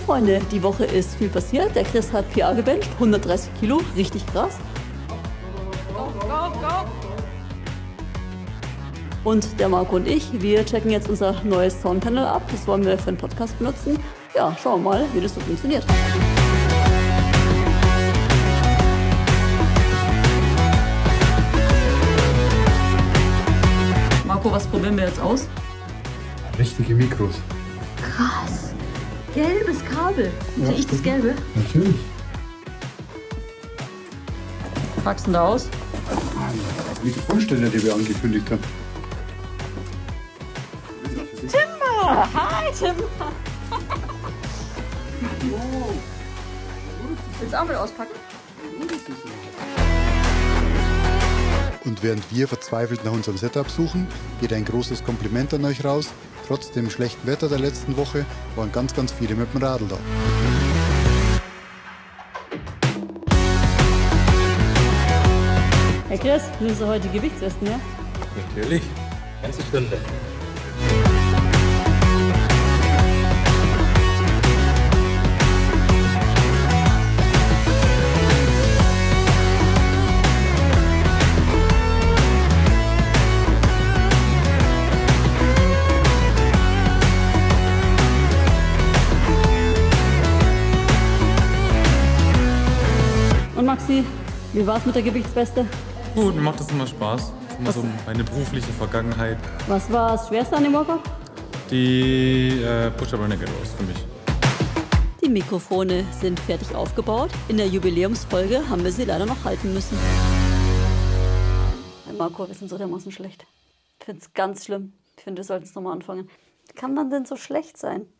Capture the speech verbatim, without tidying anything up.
Freunde, die Woche ist viel passiert. Der Chris hat P A gebencht, hundertdreißig Kilo, richtig krass. Go, go, go. Und der Marco und ich, wir checken jetzt unser neues Soundpanel ab. Das wollen wir für den Podcast benutzen. Ja, schauen wir mal, wie das so funktioniert. Marco, was probieren wir jetzt aus? Richtige Mikros. Krass. Gelbes Kabel. Ja, Sehe ich das Gelbe? Natürlich. Packst du denn da aus? Die Mikrofonständer, die wir angekündigt haben. Timmer! Hi, Timmer! Willst du auch mal auspacken? Und während wir verzweifelt nach unserem Setup suchen, geht ein großes Kompliment an euch raus. Trotz dem schlechten Wetter der letzten Woche waren ganz, ganz viele mit dem Radl da. Herr Chris, nimmst du heute Gewichtswesten, ja? Natürlich. Ganze Stunde. Und Maxi, wie war's mit der Gewichtsweste? Gut, mir macht das immer Spaß. Das ist immer so meine berufliche Vergangenheit. Was war das Schwerste an dem Workout? Die äh, Push-Up Renegade Rows für mich. Die Mikrofone sind fertig aufgebaut. In der Jubiläumsfolge haben wir sie leider noch halten müssen. Hey Marco, wir sind so dermaßen schlecht. Ich finde es ganz schlimm. Ich finde, wir sollten es nochmal anfangen. Wie kann man denn so schlecht sein?